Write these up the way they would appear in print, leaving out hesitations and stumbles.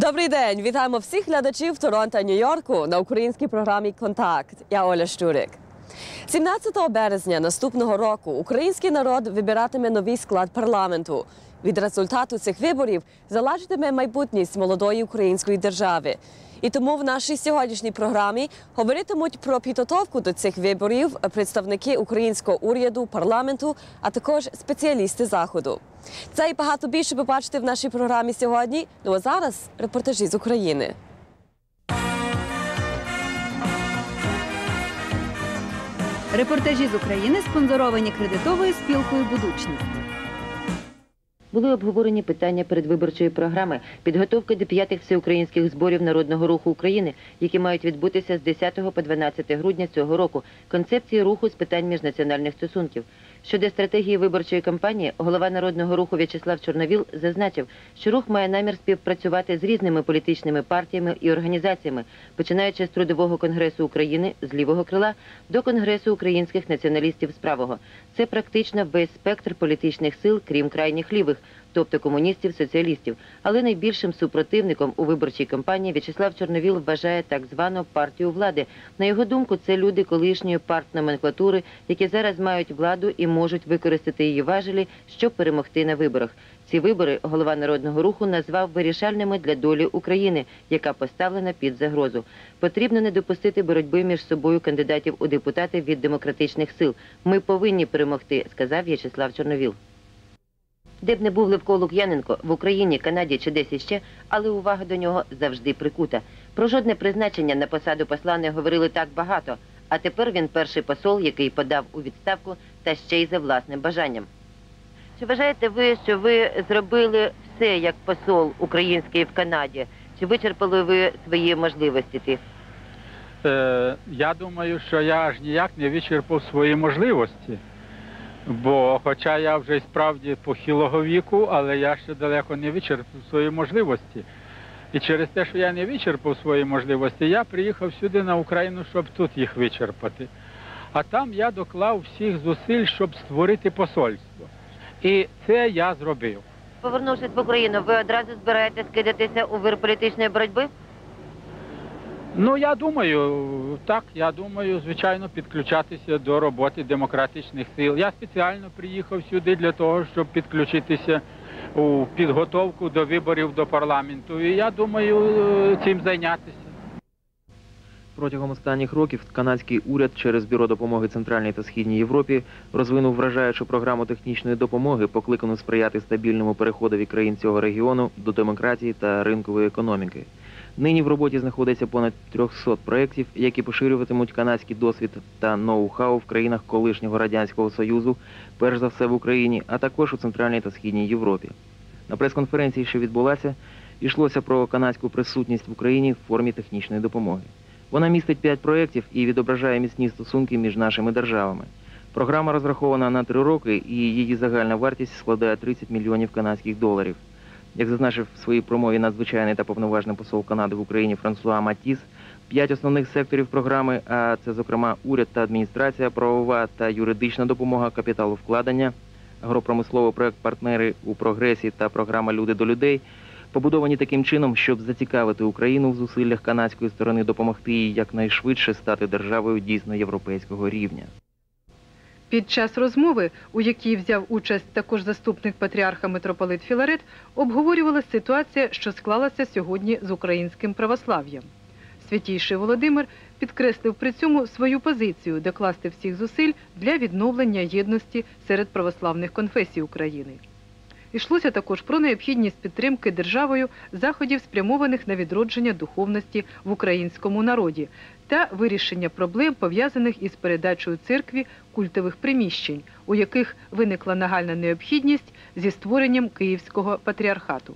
Добрий день! Вітаємо всіх глядачів Торонто, Нью-Йорку на українській програмі «Контакт». Я Оля Щурик. 17 березня наступного року український народ вибиратиме новий склад парламенту. Від результату цих виборів залежатиме майбутність молодої української держави. І тому в нашій сьогоднішній програмі говоритимуть про підготовку до цих виборів представники українського уряду, парламенту, а також спеціалісти Заходу. Це і багато більше ви бачите в нашій програмі сьогодні. Ну а зараз репортажі з України. Репортажі з України спонсоровані кредитовою спілкою «Будучність». Були обговорені питання передвиборчої програми, підготовки до 5-х всеукраїнських зборів Народного руху України, які мають відбутися з 10 по 12 грудня цього року, концепції руху з питань міжнаціональних стосунків. Щодо стратегії виборчої кампанії, голова Народного руху В'ячеслав Чорновіл зазначив, що рух має намір співпрацювати з різними політичними партіями і організаціями, починаючи з Трудового конгресу України з лівого крила до Конгресу українських націоналістів з правого. Це практично весь спектр політичних сил, крім крайніх лівих, тобто комуністів, соціалістів. Але найбільшим супротивником у виборчій кампанії В'ячеслав Чорновіл вважає так звану партію влади. На його думку, це люди колишньої партноменклатури, які зараз мають владу і можуть використати її важелі, щоб перемогти на виборах. Ці вибори голова Народного руху назвав вирішальними для долі України, яка поставлена під загрозу. Потрібно не допустити боротьби між собою кандидатів у депутати від демократичних сил. Ми повинні перемогти, сказав В'ячеслав Чорновіл. Де б не був Левко Лук'яненко, в Україні, Канаді чи десь іще, але увага до нього завжди прикута. Про жодне призначення на посаду посла не говорили так багато, а тепер він перший посол, який подав у відставку, та ще й за власним бажанням. Чи вважаєте ви, що ви зробили все як посол український в Канаді? Чи вичерпали ви свої можливості? Я думаю, що я аж ніяк не вичерпав свої можливості. Бо, хоча я вже справді похилого віку, але я ще далеко не вичерпав свої можливості. І через те, що я не вичерпав свої можливості, я приїхав сюди на Україну, щоб тут їх вичерпати. А там я доклав всіх зусиль, щоб створити посольство. І це я зробив. Повернувшись в Україну, ви одразу збираєтесь кидатися у вир політичної боротьби? Ну, я думаю, звичайно, підключатися до роботи демократичних сил. Я спеціально приїхав сюди для того, щоб підключитися у підготовку до виборів до парламенту. І я думаю, цим зайнятися. Протягом останніх років канадський уряд через Бюро допомоги Центральній та Східній Європі розвинув вражаючу програму технічної допомоги, покликану сприяти стабільному переходові країн цього регіону до демократії та ринкової економіки. Нині в роботі знаходиться понад 300 проєктів, які поширюватимуть канадський досвід та ноу-хау в країнах колишнього Радянського Союзу, перш за все в Україні, а також у Центральній та Східній Європі. На прес-конференції, що відбулася, йшлося про канадську присутність в Україні в формі технічної допомоги. Вона містить 5 проєктів і відображає міцні стосунки між нашими державами. Програма розрахована на 3 роки і її загальна вартість складає 30 мільйонів канадських доларів. Як зазначив в своїй промові надзвичайний та повноважний посол Канади в Україні Франсуа Матіс, 5 основних секторів програми, а це, зокрема, уряд та адміністрація, правова та юридична допомога, капіталовкладення, агропромисловий проєкт «Партнери у прогресі» та програма «Люди до людей», побудовані таким чином, щоб зацікавити Україну в зусиллях канадської сторони допомогти їй якнайшвидше стати державою дійсно європейського рівня. Під час розмови, у якій взяв участь також заступник патріарха митрополит Філарет, обговорювалася ситуація, що склалася сьогодні з українським православ'ям. Святійший Володимир підкреслив при цьому свою позицію докласти всіх зусиль для відновлення єдності серед православних конфесій України. Йшлося також про необхідність підтримки державою заходів, спрямованих на відродження духовності в українському народі та вирішення проблем, пов'язаних із передачею церкві культових приміщень, у яких виникла нагальна необхідність зі створенням Київського патріархату.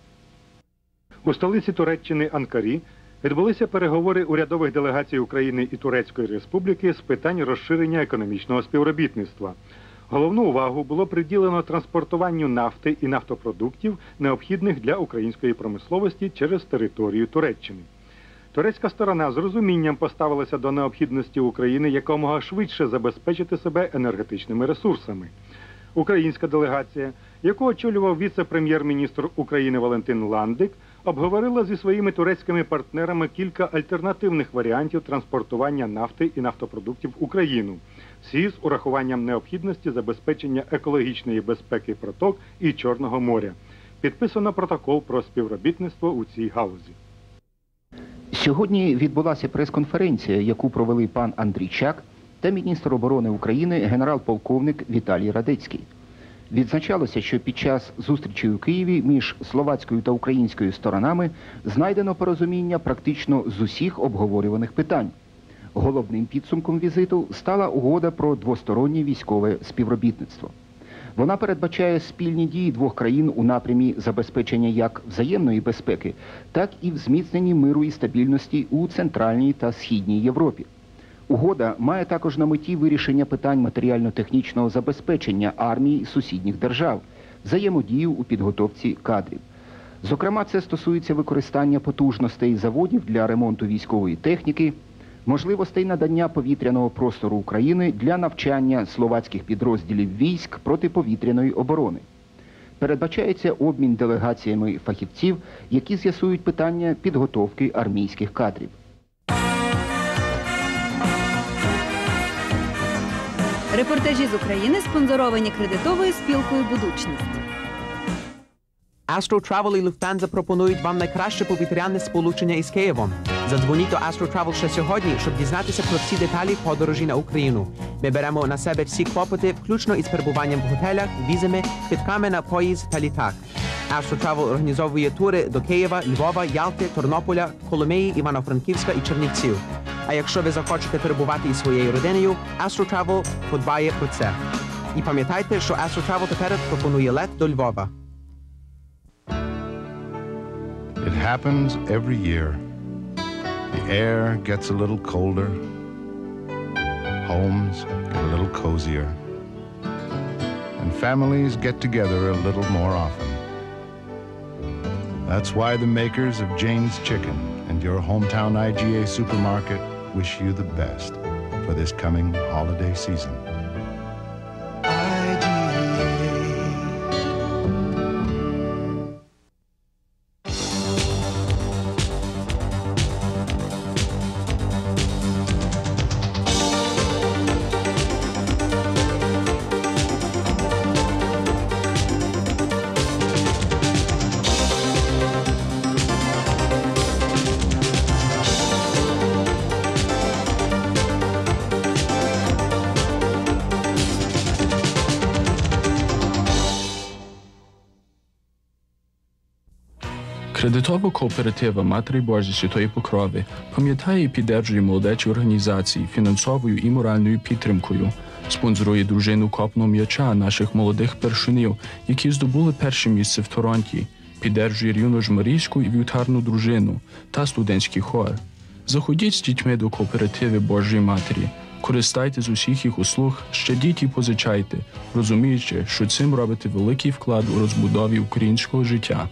У столиці Туреччини Анкарі відбулися переговори урядових делегацій України і Турецької Республіки з питань розширення економічного співробітництва. Головну увагу було приділено транспортуванню нафти і нафтопродуктів, необхідних для української промисловості через територію Туреччини. Турецька сторона з розумінням поставилася до необхідності України якомога швидше забезпечити себе енергетичними ресурсами. Українська делегація, яку очолював віце-прем'єр-міністр України Валентин Ландик, обговорила зі своїми турецькими партнерами кілька альтернативних варіантів транспортування нафти і нафтопродуктів в Україну. Всі з урахуванням необхідності забезпечення екологічної безпеки проток і Чорного моря. Підписано протокол про співробітництво у цій галузі. Сьогодні відбулася прес-конференція, яку провели пан Андрійчак та міністр оборони України генерал-полковник Віталій Радецький. Відзначалося, що під час зустрічі у Києві між словацькою та українською сторонами знайдено порозуміння практично з усіх обговорюваних питань. Головним підсумком візиту стала угода про двостороннє військове співробітництво. Вона передбачає спільні дії двох країн у напрямі забезпечення як взаємної безпеки, так і в зміцненні миру і стабільності у Центральній та Східній Європі. Угода має також на меті вирішення питань матеріально-технічного забезпечення армій сусідніх держав, взаємодію у підготовці кадрів. Зокрема, це стосується використання потужностей заводів для ремонту військової техніки, можливостей надання повітряного простору України для навчання словацьких підрозділів військ протиповітряної оборони. Передбачається обмін делегаціями фахівців, які з'ясують питання підготовки армійських кадрів. Репортажі з України спонсоровані кредитовою спілкою «Будучність». Astro Travel і Lufthansa пропонують вам найкраще повітряне сполучення із Києвом. Задзвоніть до Astro Travel ще сьогодні, щоб дізнатися про всі деталі подорожі на Україну. Ми беремо на себе всі клопоти, включно із перебуванням в готелях, візами, квитками на поїзд та літак. Astro Travel організовує тури до Києва, Львова, Ялти, Тернополя, Коломиї, Івано-Франківська і Чернівців. А якщо ви захочете перебувати із своєю родиною, Astro Travel подбає про це. І пам'ятайте, що Astro Travel тепер пропонує лет до Львова. It happens every year. The air gets a little colder. Homes get a little cozier. And families get together a little more often. That's why the makers of Jane's Chicken and your hometown IGA supermarket wish you the best for this coming holiday season. Кредитова кооператива Матері Божої Святої Покрови пам'ятає і підтримує молодечі організації фінансовою і моральною підтримкою, спонсорує дружину копного м'яча наших молодих першунів, які здобули перше місце в Торонті, підтримує юно-жмарійську і вівтарну дружину та студентський хор. Заходіть з дітьми до кооперативи Божої Матері, користайте з усіх їх услуг, щадіть і позичайте, розуміючи, що цим робите великий вклад у розбудові українського життя.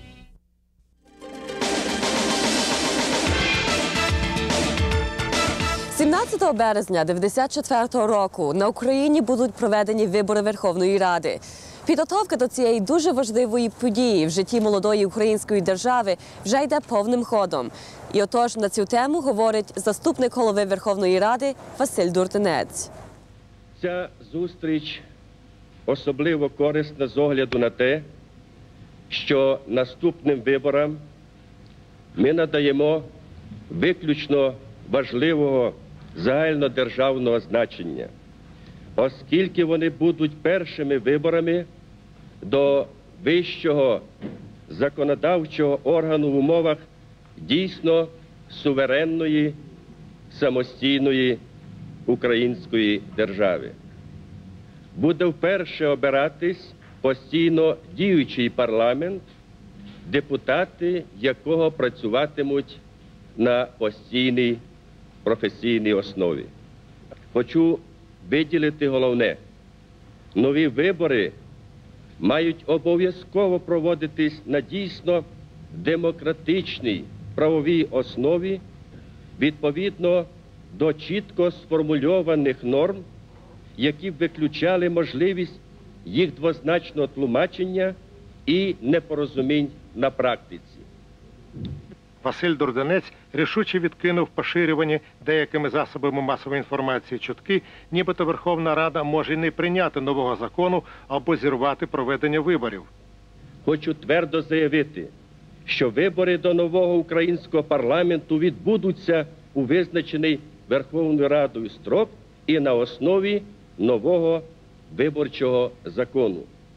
17 березня 1994 року на Україні будуть проведені вибори Верховної Ради. Підготовка до цієї дуже важливої події в житті молодої української держави вже йде повним ходом. І отож на цю тему говорить заступник голови Верховної Ради Василь Дуртинець. Ця зустріч особливо корисна з огляду на те, що наступним виборам ми надаємо виключно важливого загальнодержавного значення, оскільки вони будуть першими виборами до вищого законодавчого органу в умовах дійсно суверенної, самостійної української держави. Буде вперше обиратись постійно діючий парламент, депутати якого працюватимуть на постійній професійній основі. Хочу виділити головне. Нові вибори мають обов'язково проводитись на дійсно демократичній правовій основі відповідно до чітко сформульованих норм, які б виключали можливість їх двозначного тлумачення і непорозумінь на практиці. Василь Дурданець рішуче відкинув поширювані деякими засобами масової інформації чутки, нібито Верховна Рада може й не прийняти нового закону або зірвати проведення виборів. Хочу твердо заявити, що вибори до нового українського парламенту відбудуться у визначений Верховною Радою строк і на основі нового виборчого закону.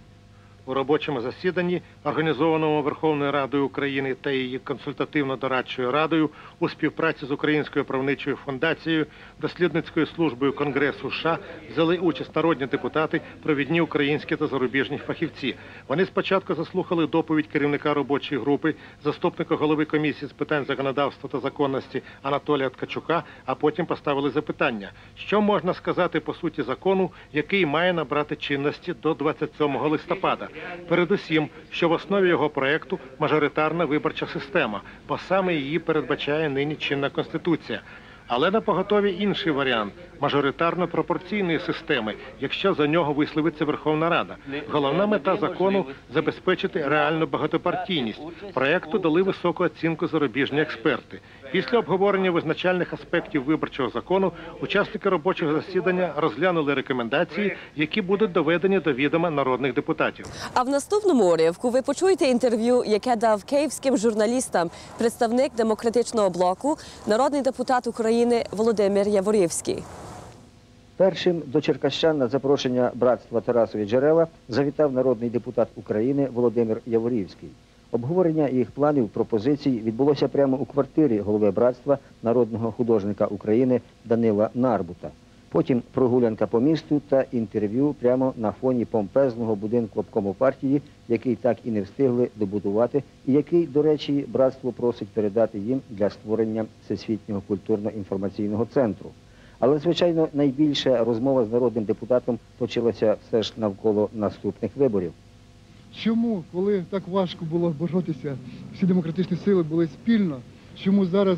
У робочому засіданні, організованому Верховною Радою України та її консультативно-дорадчою радою у співпраці з Українською правничою фундацією, дослідницькою службою Конгресу США, взяли участь народні депутати, провідні українські та зарубіжні фахівці. Вони спочатку заслухали доповідь керівника робочої групи, заступника голови комісії з питань законодавства та законності Анатолія Ткачука, а потім поставили запитання, що можна сказати по суті закону, який має набрати чинності до 27 листопада. Передусім, що в основі його проєкту мажоритарна виборча система, бо саме її передбачає нині чинна Конституція. Але на поготові інший варіант – мажоритарно-пропорційної системи, якщо за нього висловиться Верховна Рада. Головна мета закону – забезпечити реальну багатопартійність. Проєкту дали високу оцінку зарубіжні експерти. Після обговорення визначальних аспектів виборчого закону учасники робочого засідання розглянули рекомендації, які будуть доведені до відома народних депутатів. А в наступному уривку ви почуєте інтерв'ю, яке дав київським журналістам представник Демократичного блоку, народний депутат України Володимир Яворівський. Першим до черкащан на запрошення братства Тарасові Джерела завітав народний депутат України Володимир Яворівський. Обговорення їх планів, пропозицій відбулося прямо у квартирі голови братства народного художника України Данила Нарбута. Потім прогулянка по місту та інтерв'ю прямо на фоні помпезного будинку обкому партії, який так і не встигли добудувати, і який, до речі, братство просить передати їм для створення Всесвітнього культурно-інформаційного центру. Але, звичайно, найбільша розмова з народним депутатом точилася все ж навколо наступних виборів. Чому, коли так важко було боротися, всі демократичні сили були спільно, чому зараз,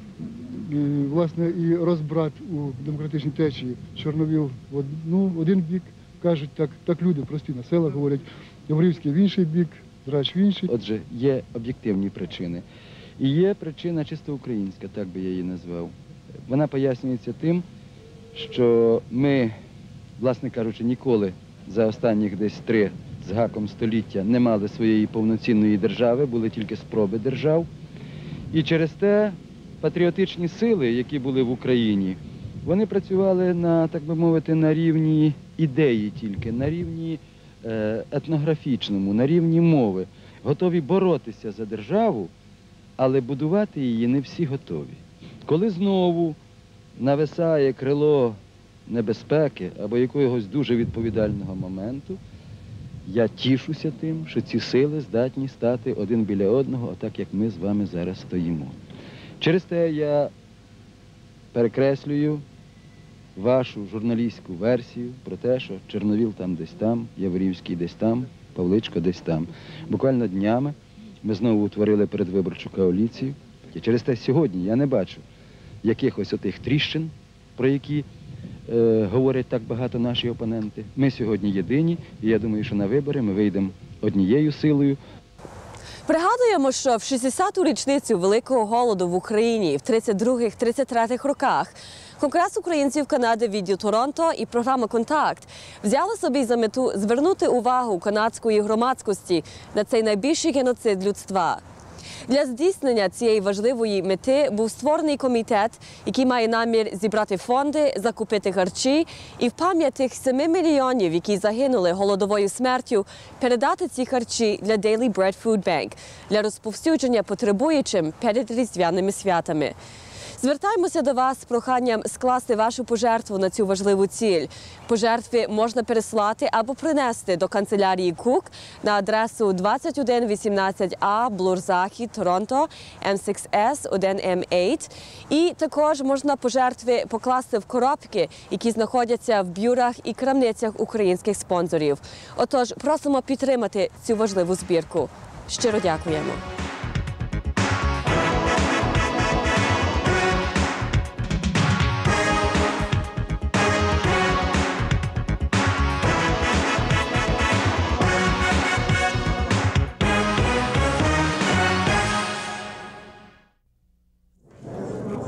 власне, і розбрат у демократичній течії, Чорновіл в один бік, кажуть, так люди прості на селах говорять, Яворівський в інший бік, Драч в інший. Отже, є об'єктивні причини. І є причина чисто українська, так би я її назвав. Вона пояснюється тим, що ми, власне кажучи, ніколи за останніх десь 3 з гаком століття не мали своєї повноцінної держави, були тільки спроби держав. І через те патріотичні сили, які були в Україні, вони працювали на, так би мовити, на рівні ідеї тільки, на рівні етнографічному, на рівні мови. Готові боротися за державу, але будувати її не всі готові. Коли знову нависає крило небезпеки або якогось дуже відповідального моменту, я тішуся тим, що ці сили здатні стати один біля одного, отак, як ми з вами зараз стоїмо. Через те я перекреслюю вашу журналістську версію про те, що Чорновіл там десь там, Яворівський десь там, Павличко десь там. Буквально днями ми знову утворили передвиборчу коаліцію. І через те сьогодні я не бачу якихось отих тріщин, про які говорять так багато наші опоненти. Ми сьогодні єдині, і я думаю, що на вибори ми вийдемо однією силою. Пригадуємо, що в 60-ту річницю Великого голоду в Україні в 32-33 роках Конгрес українців Канади відділ Торонто і програма «Контакт» взяли собі за мету звернути увагу канадської громадськості на цей найбільший геноцид людства. Для здійснення цієї важливої мети був створений комітет, який має намір зібрати фонди, закупити харчі і в пам'ять тих 7 мільйонів, які загинули голодовою смертю, передати ці харчі для Daily Bread Food Bank для розповсюдження потребуючим перед різдвяними святами. Звертаємося до вас з проханням скласти вашу пожертву на цю важливу ціль. Пожертви можна переслати або принести до канцелярії Кук на адресу 2118А, Блур-Захід, Торонто, M6S 1M8. І також можна пожертви покласти в коробки, які знаходяться в бюрах і крамницях українських спонсорів. Отож, просимо підтримати цю важливу збірку. Щиро дякуємо.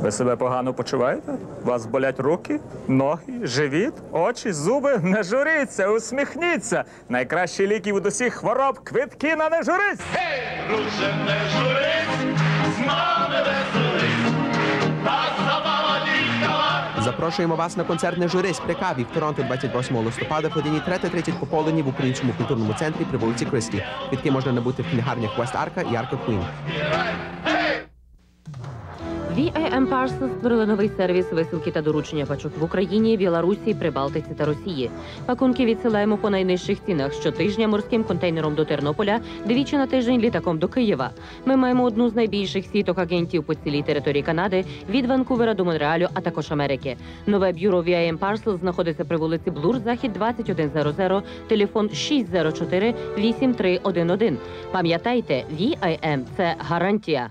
Ви себе погано почуваєте? У вас болять руки, ноги, живіт, очі, зуби? Не журіться, усміхніться. Найкращі ліки від усіх хвороб – квитки на «Не журись». Гей, друже, не журись, з нами веселись, та забава дійкала. Запрошуємо вас на концерт «Не журись» при каві в Торонто 28 листопада в годині 3:30 пополудні в Українському культурному центрі при вулиці Кристі. Квитки можна набути в книгарнях West Арка і Арка Квін. VIM Parcels створили новий сервіс висилки та доручення пачок в Україні, Білорусі, Прибалтиці та Росії. Пакунки відсилаємо по найнижчих цінах щотижня морським контейнером до Тернополя, двічі на тиждень літаком до Києва. Ми маємо одну з найбільших сіток агентів по цілій території Канади, від Ванкувера до Монреалю, а також Америки. Нове бюро VIM Parcels знаходиться при вулиці Блур, Захід, 2100, телефон 604-8311. Пам'ятайте, VIM – це гарантія.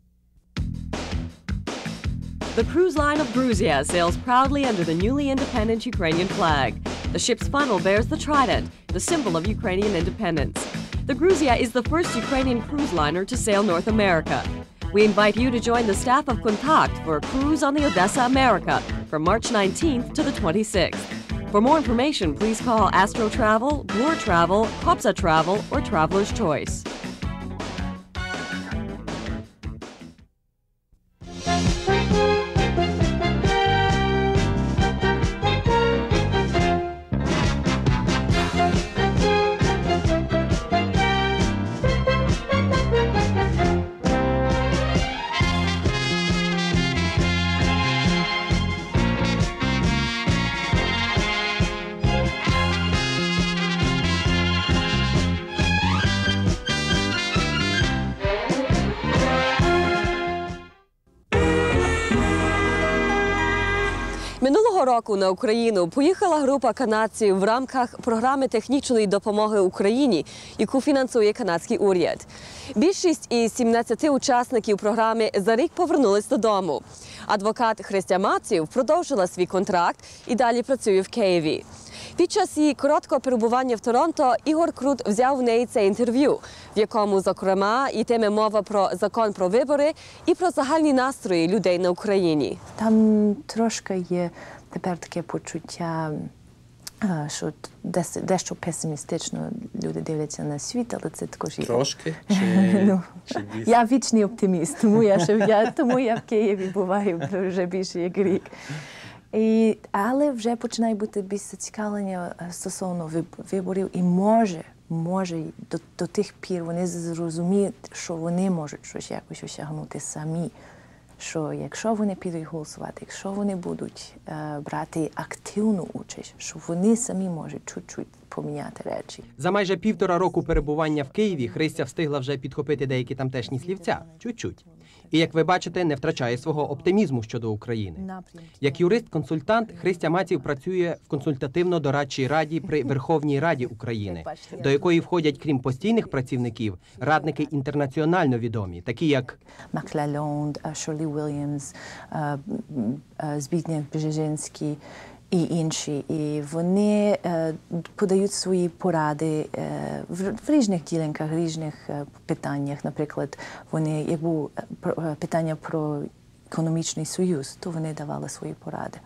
The cruise line of Gruzia sails proudly under the newly independent Ukrainian flag. The ship's funnel bears the trident, the symbol of Ukrainian independence. The Gruzia is the first Ukrainian cruise liner to sail North America. We invite you to join the staff of Kontakt for a cruise on the Odessa America from March 19th to the 26th. For more information, please call Astro Travel, Bloor Travel, Kopsa Travel, or Traveler's Choice. Минулого року на Україну поїхала група канадців в рамках програми технічної допомоги Україні, яку фінансує канадський уряд. Більшість із 17 учасників програми за рік повернулись додому. Адвокат Христя Маців продовжила свій контракт і далі працює в Києві. Під час її короткого перебування в Торонто Ігор Крут взяв в неї це інтерв'ю, в якому, зокрема, йтиме мова про закон про вибори і про загальні настрої людей на Україні. Там трошки є тепер таке почуття, що дещо песимістично люди дивляться на світ, але це також є. Трошки? Я вічний оптиміст, тому я в Києві буваю вже більше як рік. Але вже починає бути більше зацікавлення стосовно виборів і може до тих пір вони зрозуміють, що вони можуть щось якось осягнути самі. Що якщо вони підуть голосувати, якщо вони будуть брати активну участь, що вони самі можуть чуть-чуть поміняти речі. За майже 1,5 року перебування в Києві Христя встигла вже підхопити деякі тамтешні слівця. Чуть-чуть. І, як ви бачите, не втрачає свого оптимізму щодо України. Як юрист-консультант, Христя Маців працює в консультативно-дорадчій раді при Верховній Раді України, до якої входять, крім постійних працівників, радники інтернаціонально відомі, такі як Мак Лалонд, Шорлі Уільямс, Збігнєв Бжезинський і інші. І вони подають свої поради в різних ділянках, різних питаннях. Наприклад, вони, як було питання про економічний союз, то вони давали свої поради.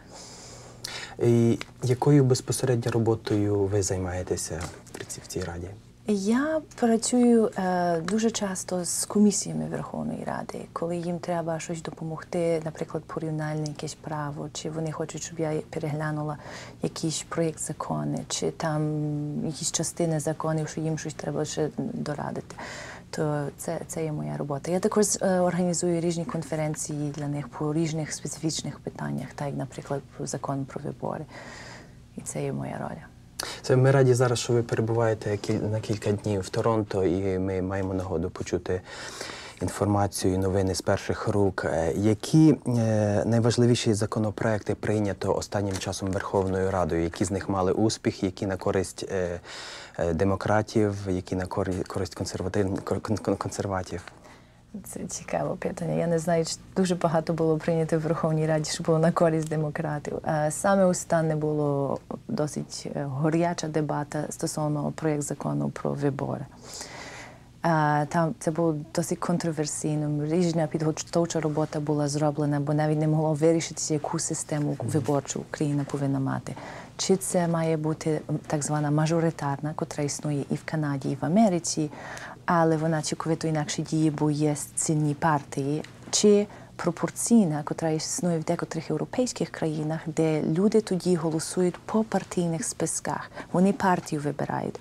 І якою безпосередньо роботою ви займаєтеся в цій раді? Я працюю дуже часто з комісіями Верховної Ради, коли їм треба щось допомогти, наприклад, порівняльне якесь право, чи вони хочуть, щоб я переглянула якийсь проєкт закону, чи там якісь частини законів, що їм щось треба ще дорадити. То це є моя робота. Я також організую різні конференції для них по різних специфічних питаннях, так як, наприклад, про закон про вибори. І це є моя роль. Ми раді зараз, що ви перебуваєте на кілька днів в Торонто, і ми маємо нагоду почути інформацію і новини з перших рук. Які найважливіші законопроекти прийнято останнім часом Верховною Радою? Які з них мали успіх, які на користь демократів, які на користь консерватів? Це цікаве питання. Я не знаю, дуже багато було прийнято в Верховній Раді, що було на користь демократів. Саме останнє було досить гаряча дебата стосовно проєкту закону про вибори. Там це було досить контроверсійно. Різна підготовча робота була зроблена, бо навіть не могло вирішитися, яку систему виборчу Україна повинна мати. Чи це має бути так звана мажоритарна, котра існує і в Канаді, і в Америці, але вона цілковито інакше діє, бо є сильні партії, чи пропорційна, котра існує в декотрих європейських країнах, де люди тоді голосують по партійних списках. Вони партію вибирають,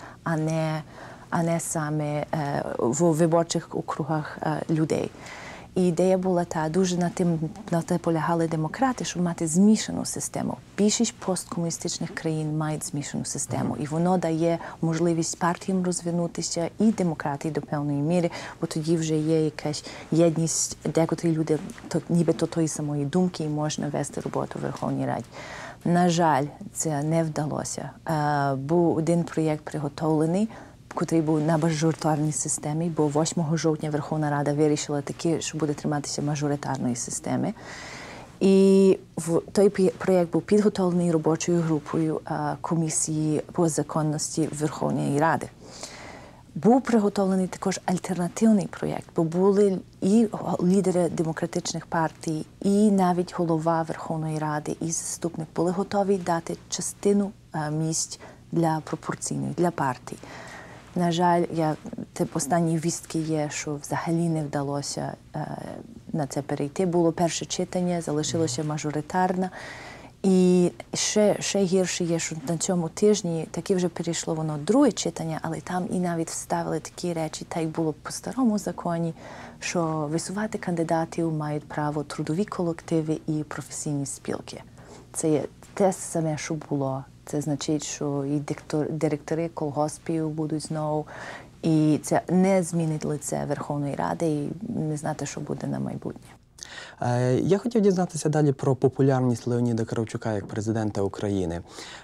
а не саме в виборчих округах людей. І ідея була дуже на те полягали демократи, щоб мати змішану систему. Більшість посткомуністичних країн мають змішану систему. І воно дає можливість партіям розвинутися і демократії до певної міри, бо тоді вже є якась єдність, декотрі люди нібито тої самої думки і можна вести роботу в Верховній Раді. На жаль, це не вдалося. Був один проєкт приготовлений, котрий був на мажоритарній системі, бо 8 жовтня Верховна Рада вирішила таки, що буде триматися мажоритарної системи. І той проєкт був підготовлений робочою групою комісії по законності Верховної Ради. Був приготовлений також альтернативний проєкт, бо були і лідери демократичних партій, і навіть голова Верховної Ради, і заступник були готові дати частину місць для пропорційних, для партій. На жаль, останні вістки є, що взагалі не вдалося на це перейти. Було перше читання, залишилося мажоритарне. І ще гірше є, що на цьому тижні таки вже перейшло воно друге читання, але там і навіть вставили такі речі, так як було по старому законі, що висувати кандидатів мають право трудові колективи і професійні спілки. Це є те саме, що було. Це значить, що і директори колгоспів будуть знову. І це не змінить лице Верховної Ради і не знати, що буде на майбутнє. Я хотів дізнатися далі про популярність Леоніда Кравчука як президента України.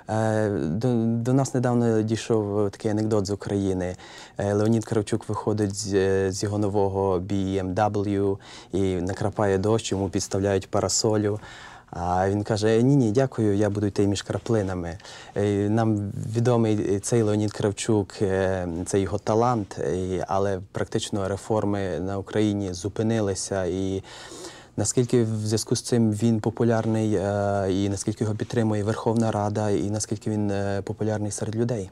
До нас недавно дійшов такий анекдот з України. Леонід Кравчук виходить з його нового BMW і накрапає дощ, йому підставляють парасолю. А він каже, ні, дякую, я буду йти між краплинами. Нам відомий цей Леонід Кравчук, це його талант, але практично реформи на Україні зупинилися. І наскільки в зв'язку з цим він популярний, і наскільки його підтримує Верховна Рада, і наскільки він популярний серед людей?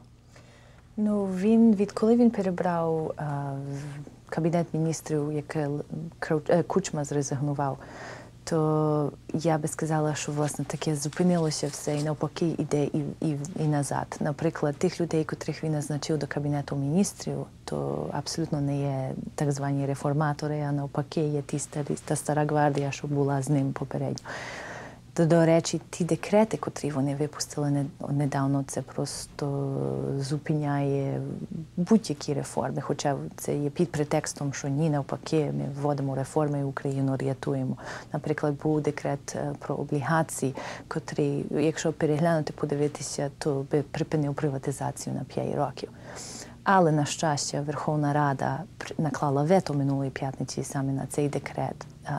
Ну, відколи він перебрав Кабінет міністрів, яке Кучма зрезигнував, то я би сказала, що, власне, таке зупинилося все і навпаки йде і назад. Наприклад, тих людей, котрих він назначив до Кабінету міністрів, то абсолютно не є так звані реформатори, а навпаки є та стара гвардія, що була з ним попередньо. До речі, ті декрети, котрі вони випустили недавно, це просто зупиняє будь-які реформи, хоча це є під претекстом, що ні, навпаки, ми вводимо реформи і Україну рятуємо. Наприклад, був декрет про облігації, котрий, якщо переглянути, подивитися, то би припинив приватизацію на 5 років. Але, на щастя, Верховна Рада наклала вето минулої п'ятниці саме на цей декрет.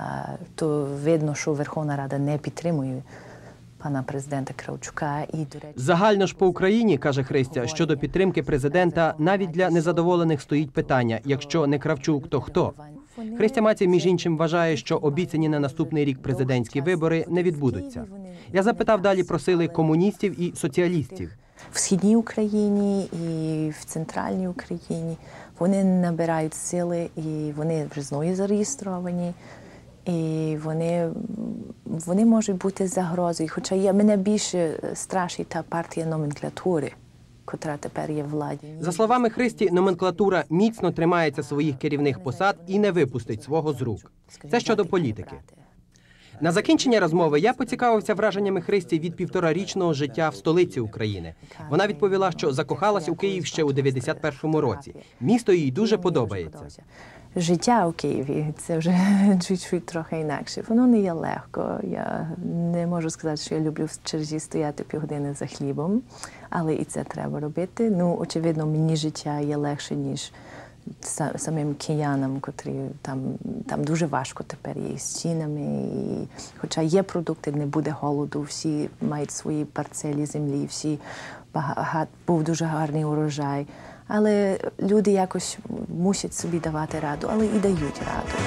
То видно, що Верховна Рада не підтримує пана президента Кравчука. Загально ж по Україні, каже Христя, щодо підтримки президента, навіть для незадоволених стоїть питання, якщо не Кравчук, то хто? Христя Мацій, між іншим, вважає, що обіцяні на наступний рік президентські вибори не відбудуться. Я запитав далі про сили комуністів і соціалістів. В Східній Україні і в Центральній Україні вони набирають сили, і вони вже знову зареєстровані, і вони можуть бути загрозою. Хоча мене більше страшить та партія номенклатури, котра тепер є в владі. За словами Христі, номенклатура міцно тримається своїх керівних посад і не випустить свого з рук. Це щодо політики. На закінчення розмови я поцікавився враженнями Христі від 1,5-річного життя в столиці України. Вона відповіла, що закохалась у Київ ще у 91-му році. Місто їй дуже подобається. Життя у Києві – це вже чуть-чуть трохи інакше. Воно не є легко. Я не можу сказати, що я люблю в черзі стояти півгодини за хлібом, але і це треба робити. Ну, очевидно, мені життя є легше, ніж самим киянам, котрі там дуже важко тепер є з цінами. І, хоча є продукти, не буде голоду, всі мають свої парцелі землі, був дуже гарний урожай. але люди якось мусять собі давати раду, але і дають раду.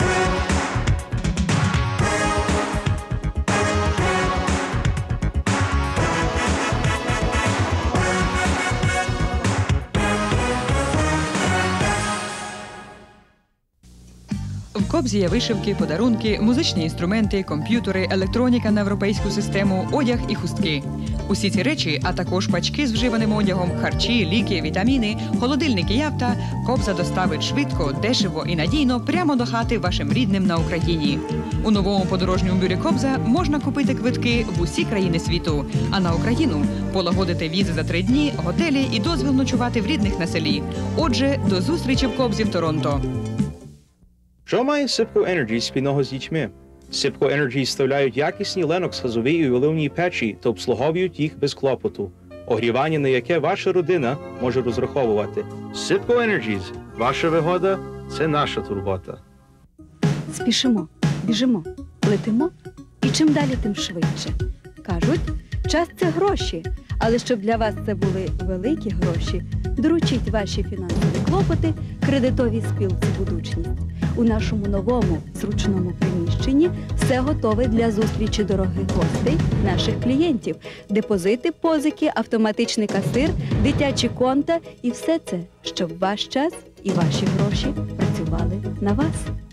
В Кобзі є вишивки, подарунки, музичні інструменти, комп'ютери, електроніка на європейську систему, одяг і хустки. Усі ці речі, а також пачки з вживаним одягом, харчі, ліки, вітаміни, холодильники і авто Кобза доставить швидко, дешево і надійно прямо до хати вашим рідним на Україні. У новому подорожньому бюрі Кобза можна купити квитки в усі країни світу, а на Україну полагодити візи за 3 дні, готелі і дозвіл ночувати в рідних на селі. Отже, до зустрічі в Кобзі в Торонто. Що має Sipco Energy спільного з дітьми? Sipco Energy вставляють якісні Lennox газові і оливні печі та обслуговують їх без клопоту. Огрівання, на яке ваша родина може розраховувати. Sipco Energies. Ваша вигода – це наша турбота. Спішимо, біжимо, летимо і чим далі, тим швидше. Кажуть, час – це гроші, але щоб для вас це були великі гроші, доручіть ваші фінансові клопоти кредитовій спілці «Будучність». У нашому новому, зручному приміщенні все готове для зустрічі дорогих гостей, наших клієнтів. Депозити, позики, автоматичний касир, дитячі конта і все це, щоб ваш час і ваші гроші працювали на вас.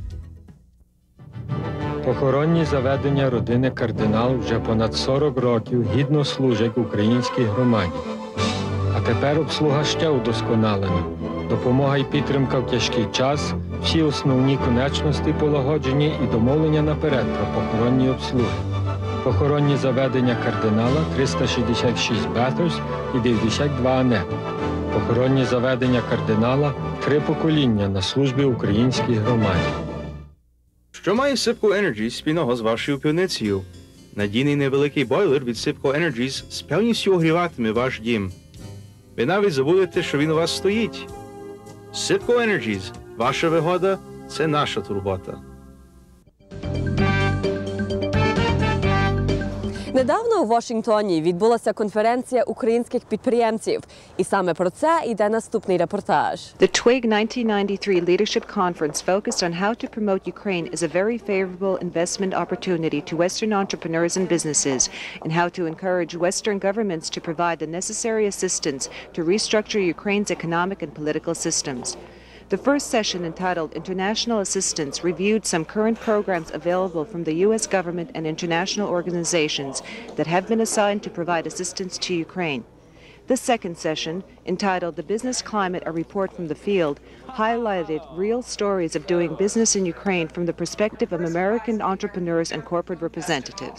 Похоронні заведення родини кардинал вже понад 40 років гідно служать українській громаді. А тепер обслуга ще удосконалена. Допомога і підтримка в тяжкий час, всі основні конечності полагоджені і домовлення наперед про похоронні обслуги. Похоронні заведення кардинала 366 Беттерс і 92 Анет. Похоронні заведення кардинала 3 покоління на службі українській громаді. Що має Sipco Energy спільного з вашою пивницею? Надійний невеликий бойлер від Sipco Energies з певністю огріватиме ваш дім. Ви навіть забудете, що він у вас стоїть. Sipco Energies. Ваша вигода – це наша турбота. Недавно у Вашингтоні відбулася конференція українських підприємців. І саме про це йде наступний репортаж. The Twig 1993 Leadership Conference focused on how to promote Ukraine as a very favorable investment opportunity to Western entrepreneurs and businesses, and how to encourage Western governments to provide the necessary assistance to restructure Ukraine's economic and political systems. The first session, entitled International Assistance, reviewed some current programs available from the U.S. government and international organizations that have been assigned to provide assistance to Ukraine. The second session, entitled The Business Climate, a Report from the Field, highlighted real stories of doing business in Ukraine from the perspective of American entrepreneurs and corporate representatives.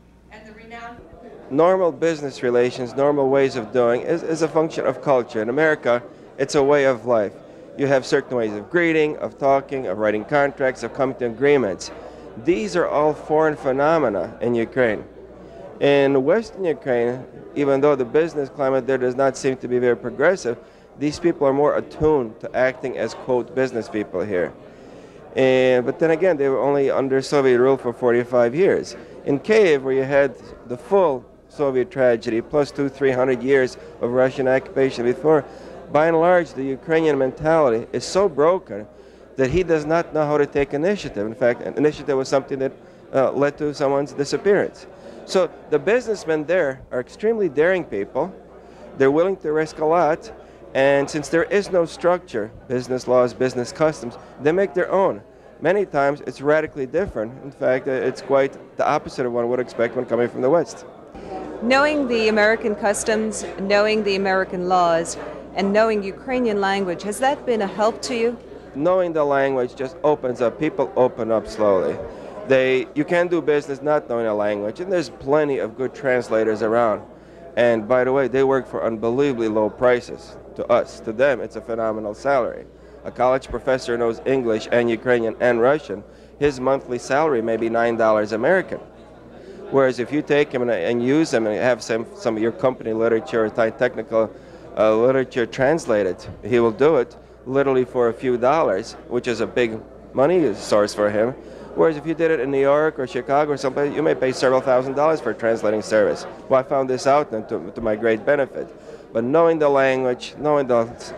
Normal business relations, normal ways of doing is a function of culture. In America, it's a way of life. You have certain ways of greeting, of talking, of writing contracts, of coming to agreements. These are all foreign phenomena in Ukraine. In Western Ukraine, even though the business climate there does not seem to be very progressive, these people are more attuned to acting as, quote, business people here. But then again, they were only under Soviet rule for 45 years. In Kyiv, where you had the full Soviet tragedy, plus 200-300 years of Russian occupation before, by and large, the Ukrainian mentality is so broken that he does not know how to take initiative. In fact, an initiative was something that led to someone's disappearance. So the businessmen there are extremely daring people. They're willing to risk a lot. And since there is no structure, business laws, business customs, they make their own. Many times it's radically different. In fact, it's quite the opposite of what one would expect when coming from the West. Knowing the American customs, knowing the American laws, and knowing Ukrainian language, has that been a help to you? Knowing the language just opens up. People open up slowly. You can't do business not knowing a language, and there's plenty of good translators around. And by the way, they work for unbelievably low prices to us. To them, it's a phenomenal salary. A college professor knows English and Ukrainian and Russian. His monthly salary may be $9 American. Whereas if you take him and use him and have some of your company literature or technical literature translated, he will do it literally for a few dollars, which is a big money source for him. Whereas if you did it in New York or Chicago or someplace, you may pay several $1,000s for a translating service. Well, I found this out then to my great benefit. But knowing the language, knowing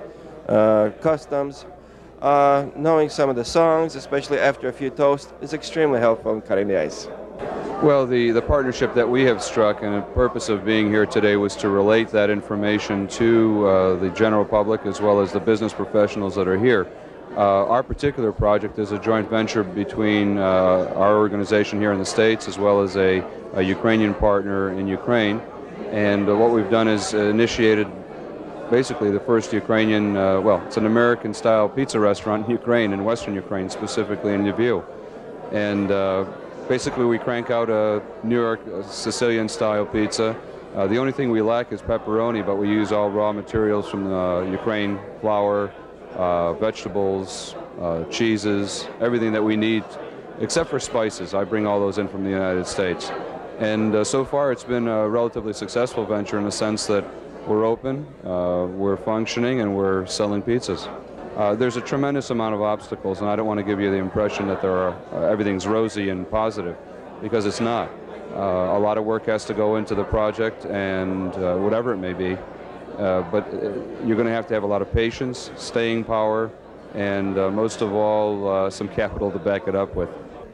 customs. Knowing some of the songs, especially after a few toasts, is extremely helpful in cutting the ice. Well, the partnership that we have struck, and the purpose of being here today was to relate that information to the general public as well as the business professionals that are here. Our particular project is a joint venture between our organization here in the States as well as a Ukrainian partner in Ukraine. And what we've done is initiated basically the first Ukrainian, well, it's an American-style pizza restaurant in Ukraine, in Western Ukraine, specifically in Lviv. And basically we crank out a New York Sicilian-style pizza. The only thing we lack is pepperoni, but we use all raw materials from Ukraine, flour, vegetables, cheeses, everything that we need, except for spices. I bring all those in from the United States. And so far it's been a relatively successful venture in the sense that we're open, we're functioning, and we're selling pizzas. There's a tremendous amount of obstacles, and I don't want to give you the impression that everything's rosy and positive, because it's not. A lot of work has to go into the project, and whatever it may be, but you're going to have a lot of patience, staying power, and most of all, some capital to back it up with.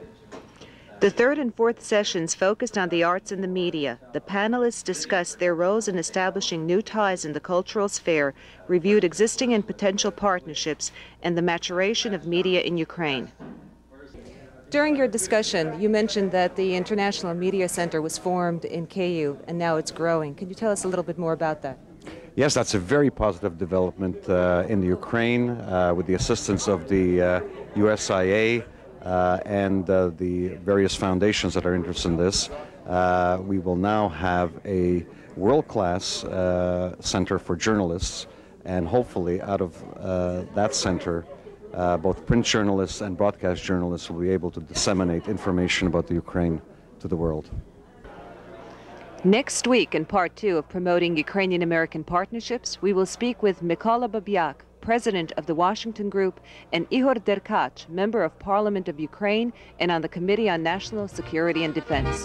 The third and fourth sessions focused on the arts and the media. The panelists discussed their roles in establishing new ties in the cultural sphere, reviewed existing and potential partnerships, and the maturation of media in Ukraine. During your discussion, you mentioned that the International Media Center was formed in Kyiv, and now it's growing. Can you tell us a little bit more about that? Yes, that's a very positive development in the Ukraine with the assistance of the USIA. And the various foundations that are interested in this. We will now have a world-class center for journalists, and hopefully out of that center, both print journalists and broadcast journalists will be able to disseminate information about the Ukraine to the world. Next week, in part 2 of Promoting Ukrainian-American Partnerships, we will speak with Mykola Babyak, President of the Washington Group, and Ihor Derkach, Member of Parliament of Ukraine and on the Committee on National Security and Defense.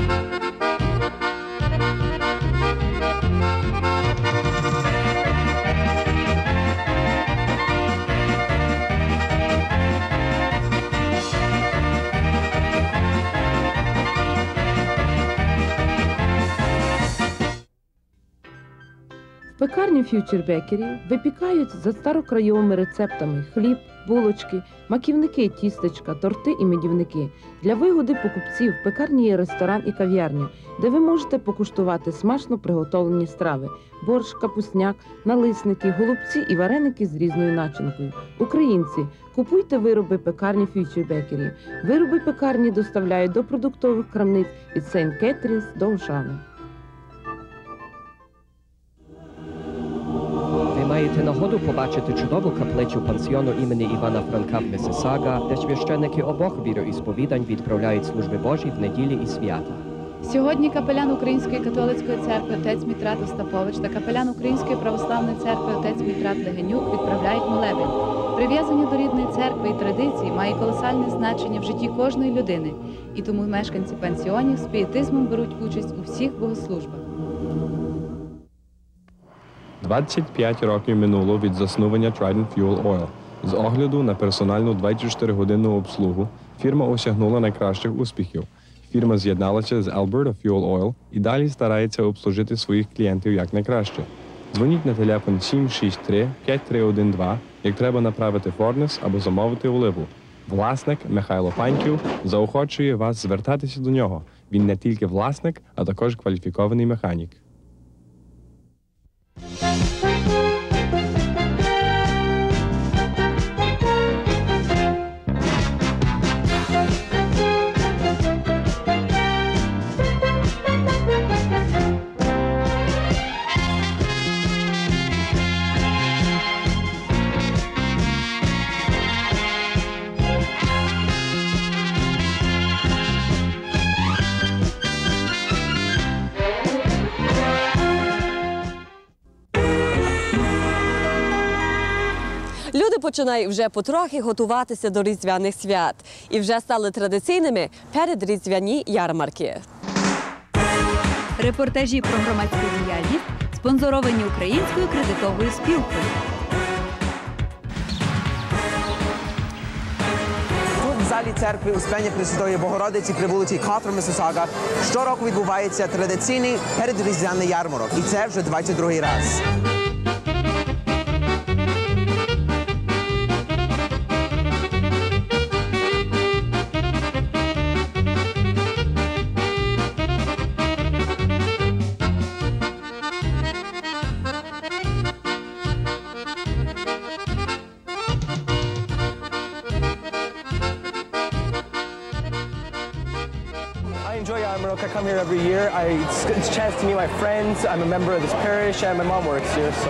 В пекарні Future Bakery випікають за старокрайовими рецептами хліб, булочки, маківники, тістечка, торти і медівники. Для вигоди покупців в пекарні є ресторан і кав'ярня, де ви можете покуштувати смачно приготовлені страви – борщ, капусняк, налисники, голубці і вареники з різною начинкою. Українці, купуйте вироби пекарні Future Bakery. Вироби пекарні доставляють до продуктових крамниць від Сейнт Кетрінс до Ошави. Маєте нагоду побачити чудову каплицю пансіону імені Івана Франка в Миссисага, де священники обох віроісповідань відправляють служби Божі в неділі і свята. Сьогодні капелян Української католицької церкви отець Мітрат Остапович та капелян Української православної церкви отець Мітрат Легенюк відправляють молебень. Прив'язання до рідної церкви і традицій має колосальне значення в житті кожної людини, і тому мешканці пансіонів з пієтизмом беруть участь у всіх богослужбах. 25 років минуло від заснування Trident Fuel Oil. З огляду на персональну 24-годинну обслугу фірма осягнула найкращих успіхів. Фірма з'єдналася з Alberta Fuel Oil і далі старається обслужити своїх клієнтів якнайкраще. Дзвоніть на телефон 763-5312, як треба направити форнес або замовити оливу. Власник Михайло Паньків заохочує вас звертатися до нього. Він не тільки власник, а також кваліфікований механік. Люди починають вже потрохи готуватися до різдвяних свят. І вже стали традиційними передріздвяні ярмарки. Репортажі про громадську діяльність спонсоровані Українською кредитовою спілкою. залі церкви Успення Пресвятої Богородиці при вулиці Котра, Місісага щороку відбувається традиційний передріздвяний ярмарок. І це вже 22-й раз. I enjoy Yarmarok. I come here every year. It's a chance to meet my friends. I'm a member of this parish, and my mom works here, so.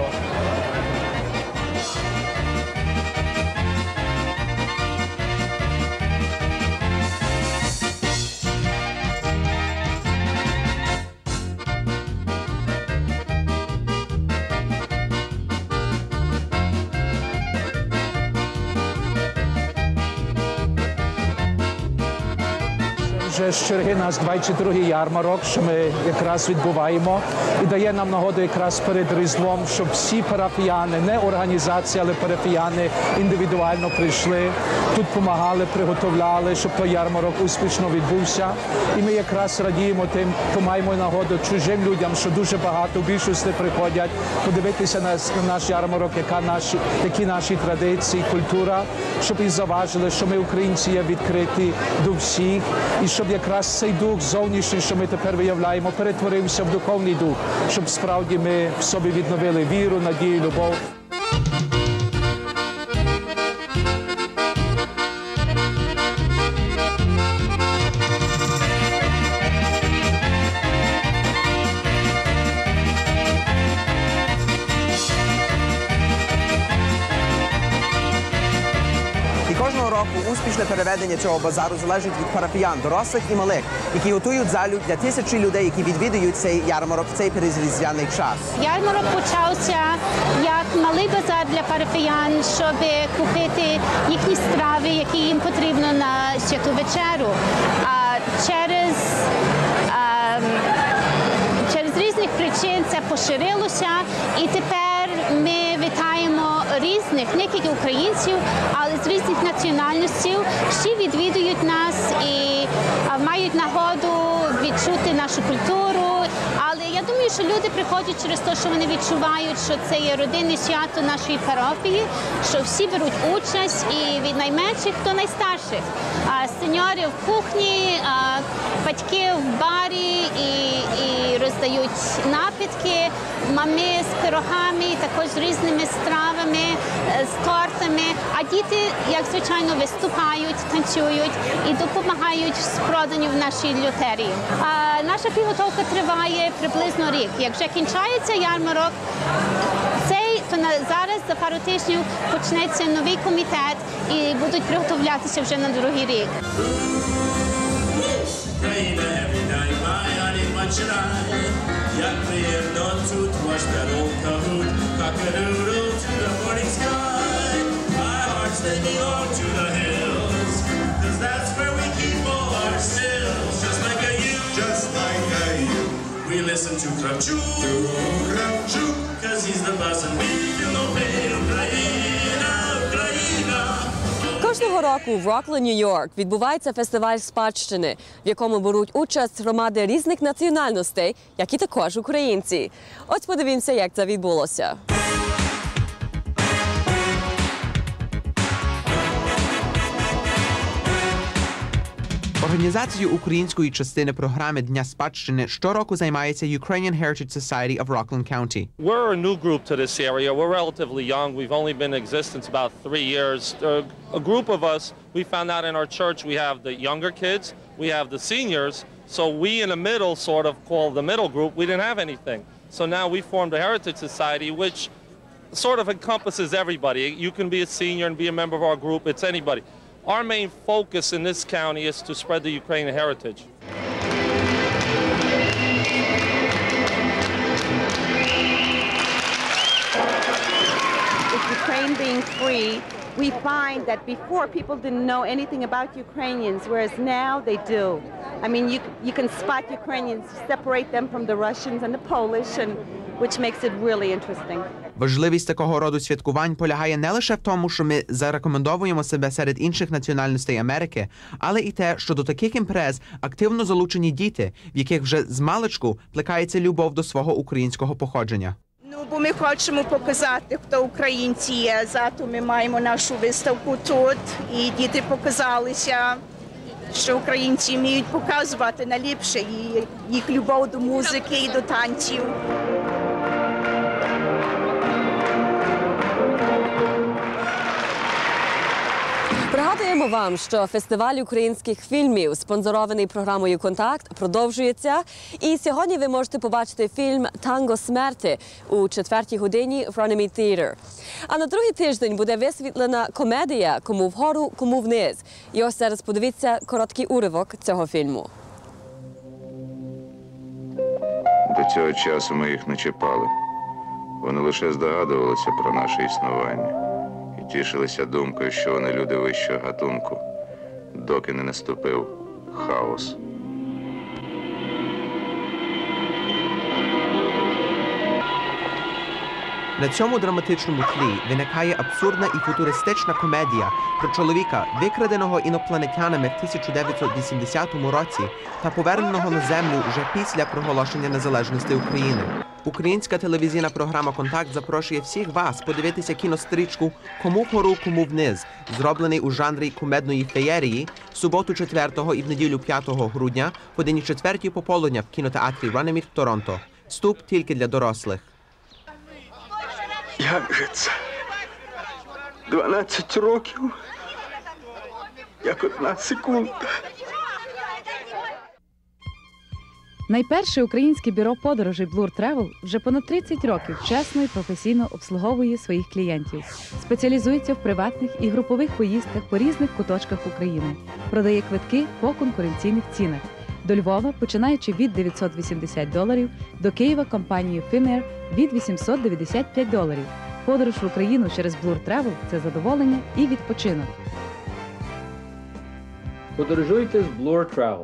Вже з черги наш 22-й ярмарок, що ми якраз відбуваємо, і дає нам нагоду якраз перед Різдвом, щоб всі парафіяни, не організації, але парафіяни індивідуально прийшли, тут допомагали, приготовляли, щоб той ярмарок успішно відбувся. І ми якраз радіємо тим, що маємо нагоду чужим людям, що дуже багато, в більшості приходять подивитися на наш ярмарок, які наші традиції, культура, щоб і заважили, що ми, українці, є відкриті до всіх, і щоб якраз цей дух зовнішній, що ми тепер виявляємо, перетворився в духовний дух, щоб справді ми в собі відновили віру, надію, любов. Кожного року успішне переведення цього базару залежить від парафіян, дорослих і малих, які готують залю для тисячі людей, які відвідують цей ярмарок в цей передріздвяний час. Ярмарок почався як малий базар для парафіян, щоб купити їхні страви, які їм потрібно на святу вечерю. Через різних причин це поширилося, і тепер ми вітаємо різних, не тільки українців, але з різних національностей, всі відвідують нас і мають нагоду відчути нашу культуру. Але я думаю, що люди приходять через те, що вони відчувають, що це є родинне свято нашої парафії, що всі беруть участь, і від найменших до найстарших. Сеньори в кухні, батьки в барі і роздають напитки, мами з пирогами, також з різними стравами, з тортами. А діти, як звичайно, виступають, танцюють і допомагають з проданню в нашій лотерії. Наша підготовка триває приблизно рік. Як вже кінчається ярмарок, то зараз за пару тижнів почнеться новий комітет і будуть приготовлятися вже на другий рік. Як приємно тут ваш даров кагут, cock-a-doodle to the morning sky. My heart's they belong to the hills, 'cause that's where we keep all our stills. Just like a you, we listen to Kravchuk, 'cause he's the boss and we feel no pain. Україна, Україна. Кожного року в Роклі, Нью-Йорк, відбувається фестиваль спадщини, в якому беруть участь громади різних національностей, як і також українці. Ось подивімося, як це відбулося. Організацією української частини програми Дня спадщини щороку займається Ukrainian Heritage Society of Rockland County. We're a new group to this area. We're relatively young. We've only been in existence about 3 years. A group of us, we found out in our church, we have the younger kids, we have the seniors. So we in the middle, sort of called the middle group, we didn't have anything. So now we formed a Heritage Society, which sort of encompasses everybody. You can be a senior and be a member of our group. It's anybody. Our main focus in this county is to spread the Ukrainian heritage. With Ukraine being free, we find that before people didn't know anything about Ukrainians, whereas now they do. I mean, you can spot Ukrainians, separate them from the Russians and the Polish, and which makes it really interesting. Важливість такого роду святкувань полягає не лише в тому, що ми зарекомендовуємо себе серед інших національностей Америки, але і те, що до таких імпрез активно залучені діти, в яких вже змалечку плекається любов до свого українського походження. Ну, бо ми хочемо показати, хто українці є. Зато ми маємо нашу виставку тут, і діти показалися, що українці вміють показувати найліпше їх любов до музики і до танців. Пригадуємо вам, що фестиваль українських фільмів, спонсорований програмою «Контакт», продовжується. І сьогодні ви можете побачити фільм «Танго смерти» у 4-й годині в Runnymede Theatre. А на другий тиждень буде висвітлена комедія «Кому вгору, кому вниз». І ось зараз подивіться короткий уривок цього фільму. До цього часу ми їх не чіпали. Вони лише здогадувалися про наше існування. І тішилися думкою, що вони люди вищого гатунку, доки не наступив хаос. На цьому драматичному тлі виникає абсурдна і футуристична комедія про чоловіка, викраденого інопланетянами в 1980 році та поверненого на землю вже після проголошення незалежності України. Українська телевізійна програма «Контакт» запрошує всіх вас подивитися кінострічку «Кому вгору, кому вниз», зроблений у жанрі кумедної феєрії, в суботу 4 і в неділю 5 грудня, в годині 4 пополудня в кінотеатрі Runnymede в Торонто. Вступ тільки для дорослих. Як же це? 12 років? Як 1 секунда. Найперше українське бюро подорожей Blur Travel вже понад 30 років чесно і професійно обслуговує своїх клієнтів. Спеціалізується в приватних і групових поїздках по різних куточках України. Продає квитки по конкуренційних цінах. До Львова, починаючи від $980, до Києва компанією Finnair від $895. Подорож в Україну через Blur Travel – це задоволення і відпочинок. Подорожуйте з Blur Travel.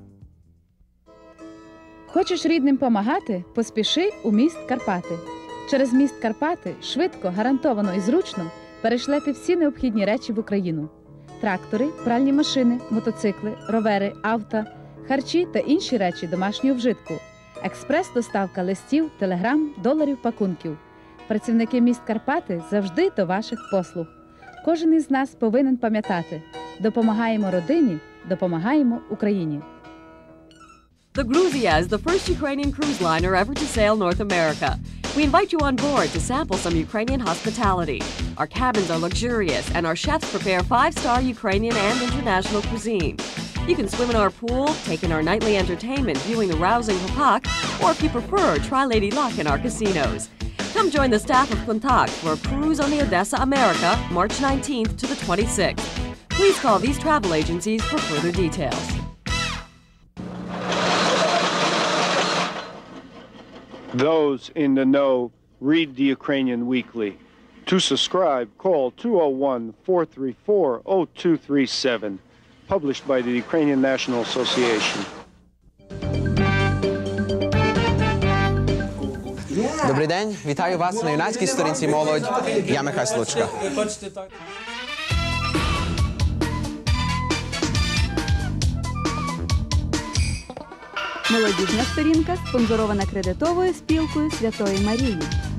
Хочеш рідним помагати? Поспіши у міст Карпати. Через міст Карпати швидко, гарантовано і зручно перешлете всі необхідні речі в Україну. Трактори, пральні машини, мотоцикли, ровери, авто, харчі та інші речі домашнього вжитку. Експрес-доставка листів, телеграм, доларів, пакунків. Працівники міст Карпати завжди до ваших послуг. Кожен із нас повинен пам'ятати – допомагаємо родині, допомагаємо Україні. The Gruzia is the first Ukrainian cruise liner ever to sail North America. We invite you on board to sample some Ukrainian hospitality. Our cabins are luxurious and our chefs prepare 5-star Ukrainian and international cuisine. You can swim in our pool, take in our nightly entertainment viewing the rousing Hopak, or if you prefer, try Lady Luck in our casinos. Come join the staff of Kontakt for a cruise on the Odessa America, March 19th to the 26th. Please call these travel agencies for further details. Those in the know read the Ukrainian Weekly. To subscribe, call 201-434-0237. Published by the Ukrainian National Association. Добрий день, вітаю вас на юнацькій сторінці «Молодь». Я Михайло Случка. Молодіжна сторінка спонсорована кредитовою спілкою Святої Марії.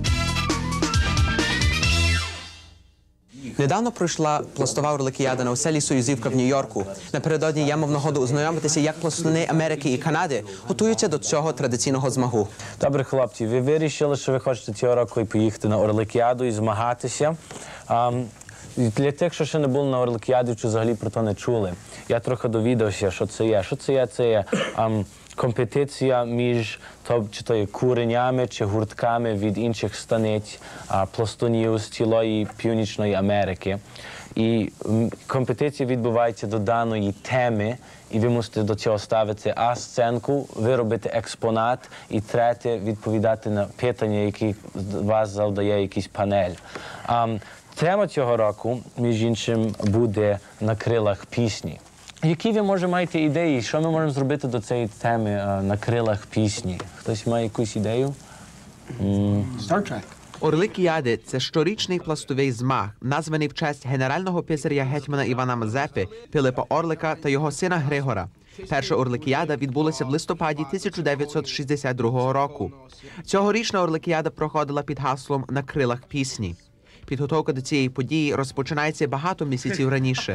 Недавно пройшла пластова орликіада на оселі Союзівка в Нью-Йорку. Напередодні я мав нагоду ознайомитися, як пластуни Америки і Канади готуються до цього традиційного змагу. Добре, хлопці, ви вирішили, що ви хочете цього року поїхати на орликіаду і змагатися. Для тих, що ще не були на орликіаді, чи взагалі про то не чули, я трохи довідався, що це є. Що це є? Це є компетиція між чи то є куренями, чи гуртками від інших станиць пластунів з цілої Північної Америки. І компетиція відбувається до даної теми, і ви мусите до цього ставити сценку, виробити експонат, і третє – відповідати на питання, які вас завдає якийсь панель. Тема цього року, між іншим, буде «На крилах пісні». Які ви, може, маєте ідеї, що ми можемо зробити до цієї теми «На крилах пісні»? Хтось має якусь ідею? Star Trek. Орликіади – це щорічний пластовий змаг, названий в честь генерального писаря гетьмана Івана Мазепи, Пилипа Орлика та його сина Григора. Перша Орликіада відбулася в листопаді 1962 року. Цьогорічна Орликіада проходила під гаслом «На крилах пісні». Підготовка до цієї події розпочинається багато місяців раніше.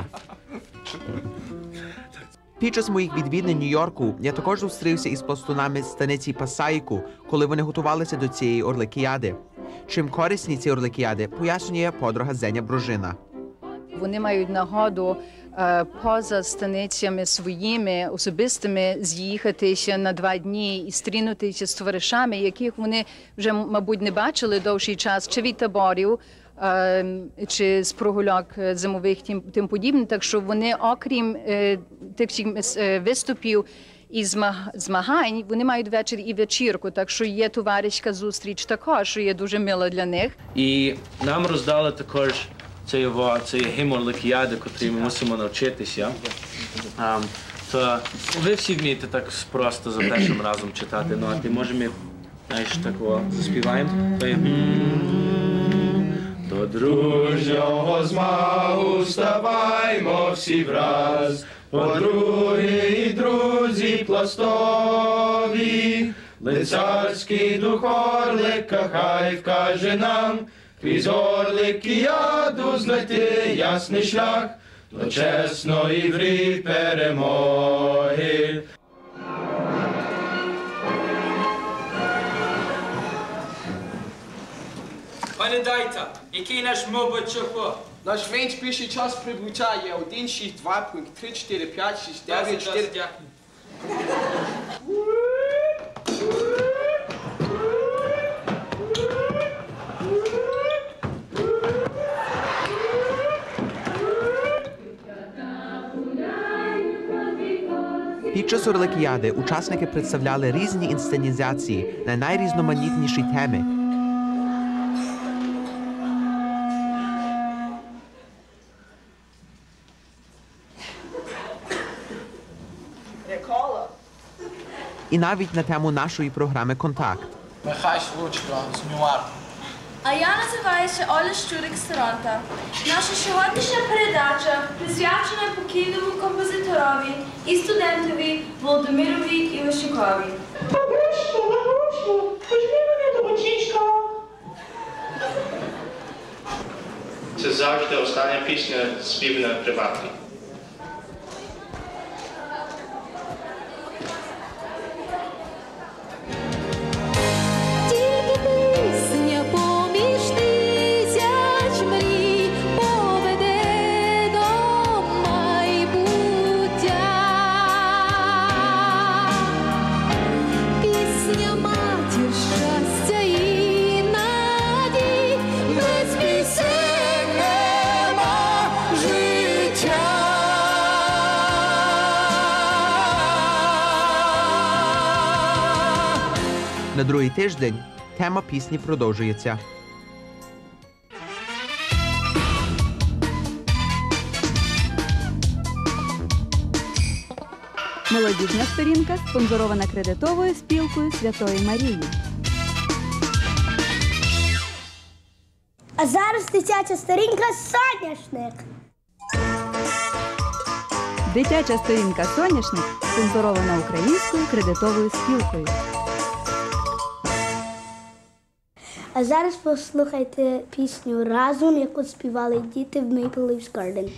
Під час моїх відвідин Нью-Йорку я також зустрівся із пластунами з станиці Пасайку, коли вони готувалися до цієї Орликіади. Чим корисні ці Орликіади, пояснює подруга Зеня Бружина. Вони мають нагоду поза станицями своїми особистими з'їхатися на 2 дні і стрінутися з товаришами, яких вони вже, мабуть, не бачили довший час, чи від таборів, чи з прогулянок зимових, тим подібне. Так що вони, окрім тих виступів і змагань, вони мають ввечері і вечірку, так що є товариська зустріч також, що є дуже мила для них. І нам роздали також цей гімн Орликіади, котрий ми мусимо навчитися. То ви всі вмієте так просто за першим разом читати ноти. Може ми, знаєш, такого заспіваємо? До дружнього змагу ставаймо всі враз, подруги і друзі пластові, лицарський дух Орлика хай вкаже нам, крізь Орликіаду знайти ясний шлях до чесної гри перемоги. Пане Дайта, який наш мовбот чохо? Наш найспіший час прибуття є 162.34569. Під час Орликіади учасники представляли різні інсценізації на найрізноманітніші теми. І навіть на тему нашої програми «Контакт». Михайло Лучко з Нью-Йорку. А я називаюся Оля Щурик з Торонто. Наша сьогоднішня передача присвячена покійному композиторові і студентові Володимирові Іващукові. Візьми мене до бочечка. Це завжди остання пісня співана приватно. На другий тиждень тема пісні продовжується. Молодіжна сторінка спонсорована кредитовою спілкою Святої Марії. А зараз дитяча сторінка «Соняшник». Дитяча сторінка «Соняшник» спонсорована українською кредитовою спілкою. А зараз послухайте пісню «Разом», яку співали діти в Maple Leafs Garden.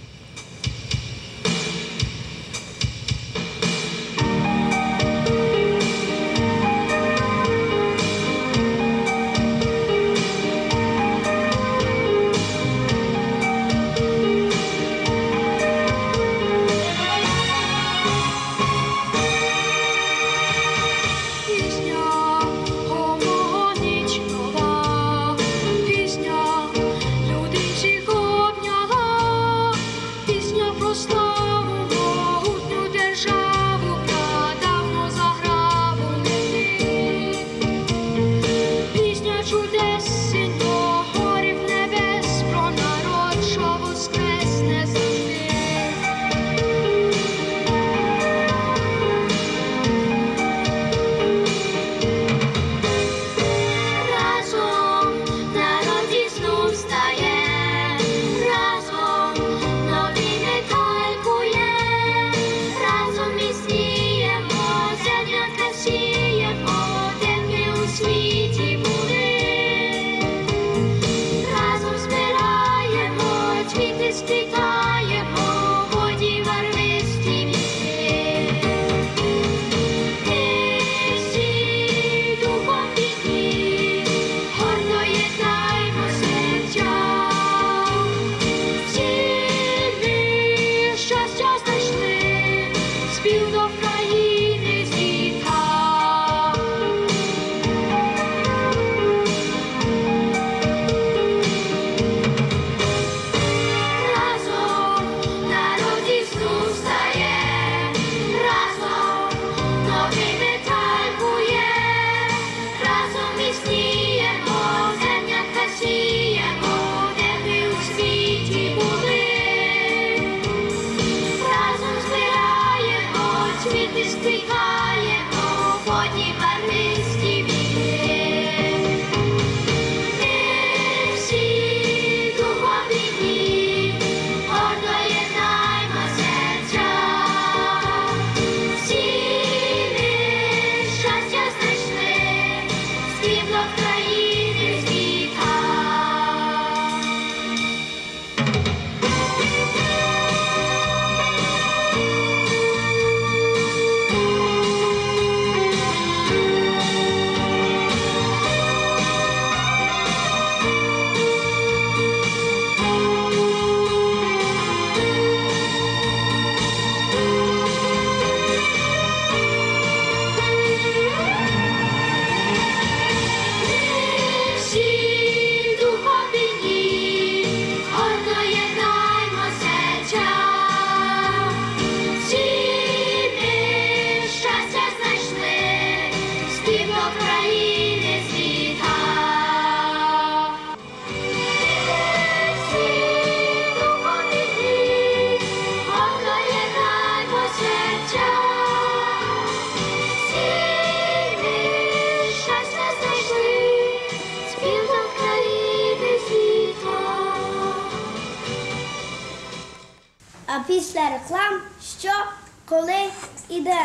А після реклам що, коли і де?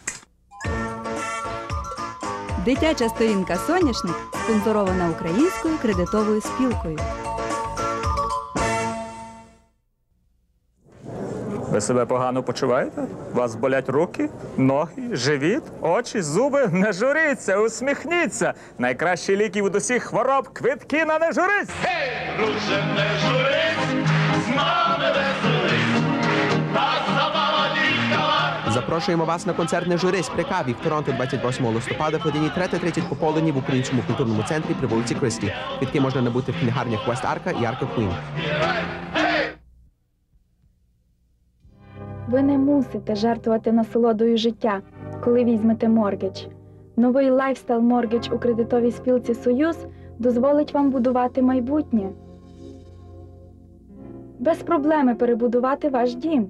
Дитяча сторінка «Соняшник» спонсорована Українською кредитовою спілкою. Ви себе погано почуваєте? У вас болять руки, ноги, живіт, очі, зуби? Не журіться, усміхніться. Найкращі ліки від усіх хвороб – квитки на «Не журись». Гей, друже, не журись, з нами веселись, та забава дійкала. Запрошуємо вас на концерт «Не журись» при Каві в Торонто 28 листопада в годині 3:30 пополудні в Українському культурному центрі при вулиці Кристі. Квитки можна набути в книгарнях West Арка і Арка Квін. Ви не мусите жертвувати насолодою життя, коли візьмете моргідж. Новий лайфстайл моргідж у кредитовій спілці «Союз» дозволить вам будувати майбутнє. Без проблеми перебудувати ваш дім.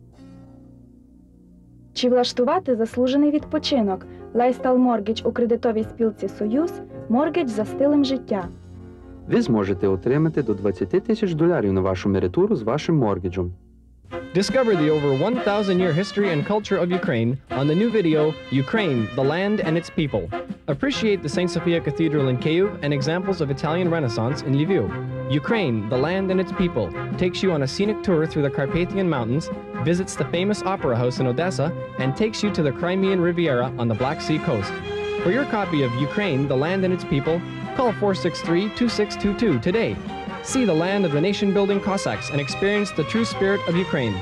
Чи влаштувати заслужений відпочинок. Лайфстайл моргідж у кредитовій спілці «Союз» – моргідж за стилем життя. Ви зможете отримати до $20 000 на вашу меритуру з вашим моргіджем. Discover the over 1,000-year history and culture of Ukraine on the new video, Ukraine, the Land and Its People. Appreciate the St. Sophia Cathedral in Kyiv and examples of Italian Renaissance in Lviv. Ukraine, the Land and Its People takes you on a scenic tour through the Carpathian Mountains, visits the famous Opera House in Odessa, and takes you to the Crimean Riviera on the Black Sea coast. For your copy of Ukraine, the Land and Its People, call 463-2622 today. See the land of the nation-building Cossacks and experience the true spirit of Ukraine.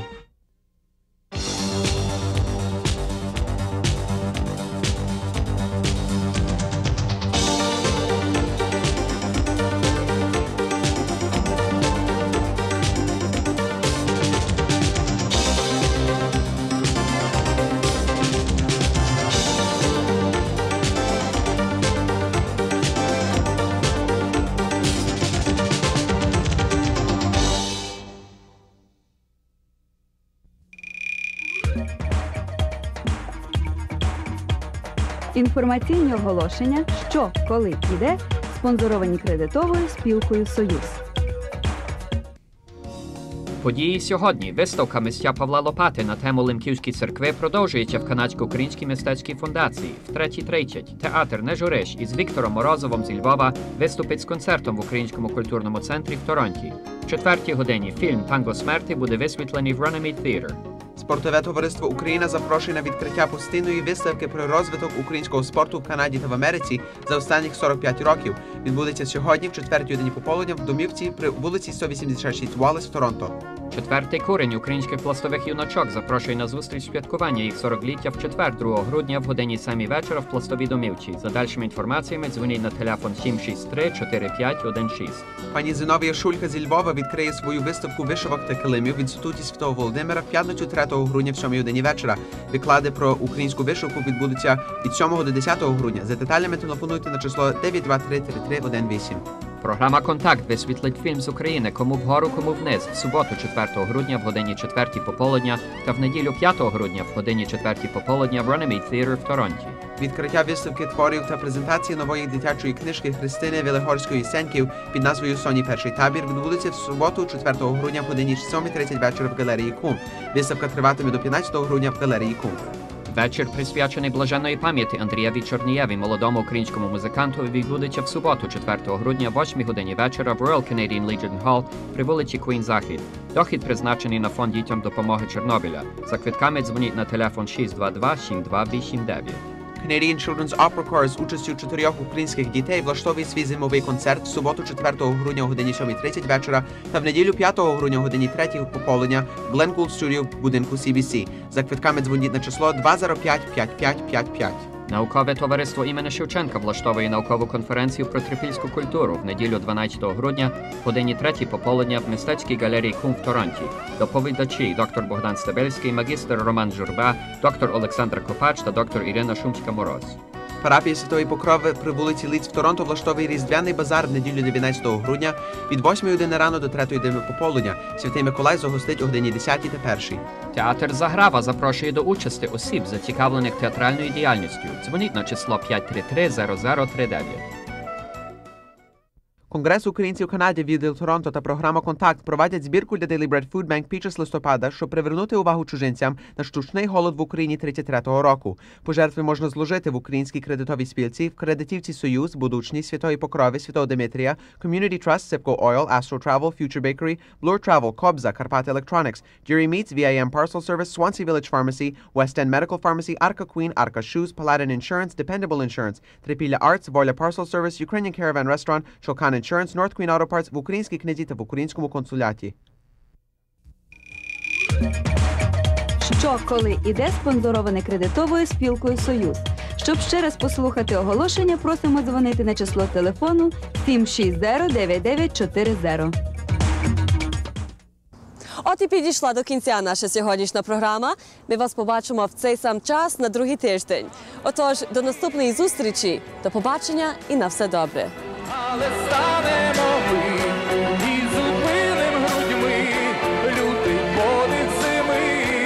Інформаційні оголошення «Що, коли і де» спонсоровані кредитовою спілкою «Союз». Події сьогодні. Виставка митця Павла Лопати на тему Лемківської церкви продовжується в Канадсько-Українській мистецькій фундації. В 3:30 театр «Не журиш» із Віктором Морозовим зі Львова виступить з концертом в Українському культурному центрі в Торонті. В 4:00 годині фільм «Танго смерти» буде висвітлений в Runnymede Theatre. Спортове товариство «Україна» запрошує на відкриття постійної виставки про розвиток українського спорту в Канаді та в Америці за останніх 45 років. Відбудеться сьогодні в 4:00 пополудня в домівці при вулиці 186 Уоллес в Торонто. 4-й курень українських пластових юночок запрошує на зустріч святкування їх 40-ліття в четвер, 2 грудня в годині 7 вечора в пластовій домівці. За дальшими інформаціями дзвоніть на телефон 763-4516. Пані Зиновія Шулька зі Львова відкриє свою виставку вишивок та килимів від Стуті Святого Володимира в п'ятницю 3 грудня в 7 годині вечора. Виклади про українську вишивку відбудуться від 7 до 10 грудня. За деталями телефонуйте на число 923-3318. Програма «Контакт» висвітлить фільм з України «Кому вгору, кому вниз» в суботу 4 грудня в годині 4 пополудня та в неділю 5 грудня в годині 4 пополудня в Runnymede Theatre в Торонті. Відкриття виставки творів та презентації нової дитячої книжки Христини Велигорської Сеньків під назвою «Соні перший табір» відбудеться в суботу 4 грудня в годині 7:30 вечора в галереї Кум. Виставка триватиме до 15 грудня в галереї Кум. Вечір, присвячений блаженної пам'яті Андрієві Чорнієві, молодому українському музиканту, відбудеться в суботу, 4 грудня, в 8 годині вечора в Royal Canadian Legion Hall при вулиці Queen Захід. Дохід призначений на фонд дітям допомоги Чорнобиля. За квитками дзвоніть на телефон 622-7289. Canadian Children's Opera Corps з участю 4 українських дітей влаштовує свій зимовий концерт в суботу 4 грудня о годині 7:30 вечора та в неділю 5 грудня о годині 3 пополудня в Glen Gould Studio в будинку CBC. За квитками дзвоніть на число 205-5555. Наукове товариство імені Шевченка влаштовує наукову конференцію про трипільську культуру в неділю 12 грудня в годині 3 пополудня в мистецькій галереї Кум в Торонті. Доповідачі доктор Богдан Стебельський, магістр Роман Журба, доктор Олександр Копач та доктор Ірина Шумська-Мороз. Парафія Святої Покрови при вулиці Ліц в Торонто влаштовує різдвяний базар в неділю 19 грудня від 8 години рано до 3 години пополудня. Святий Миколай загостить о годині 10 та 1. Театр «Заграва» запрошує до участі осіб, зацікавлених театральною діяльністю. Дзвоніть на число 533-0039. Конгрес українців в Канаді, відділ Торонто та програма «Контакт» проводять збірку для Daily Bread Food Bank під час листопада, щоб привернути увагу чужинцям на штучний голод в Україні 33-го року. Пожертви можна зложити в українській кредитовій спілці, в кредитівці «Союз», «Будучні», «Святої Покрови», «Святого Димитрія», Community Trust, Sipco Oil, Astro Travel, Future Bakery, Blur Travel, Кобза, Карпати Electronics, Dury Meats, VIM Parcel Service, Swansea Village Pharmacy, West End Medical Pharmacy, Arca Queen, Arca Shoes, Paladin Insurance, Dependable Insurance, Трипілля Arts, Voля Parcel Service, Ukrainian Caravan Restaurant, Shulkan Insurance, North Queen Auto Parts в українській книзі та в українському консуляті. Що, коли іде спонсороване кредитовою спілкою «Союз». Щоб ще раз послухати оголошення, просимо дзвонити на число телефону 760-9940. От і підійшла до кінця наша сьогоднішня програма. Ми вас побачимо в цей сам час на другий тиждень. Отож, до наступної зустрічі, до побачення і на все добре. Але станемо ми із убитим грудьми, лютий подих зими.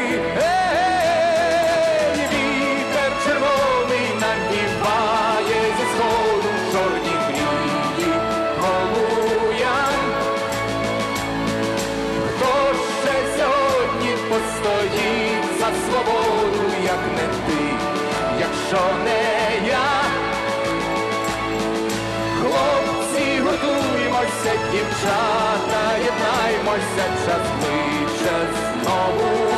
Вітер червоний надіває зі сходу чорні мрії полуян. Хто ще сьогодні постоїть за свободу, як не ти, якщо не я? Хлопці, готуймося, дівчата, єднаймося, час кличе знову.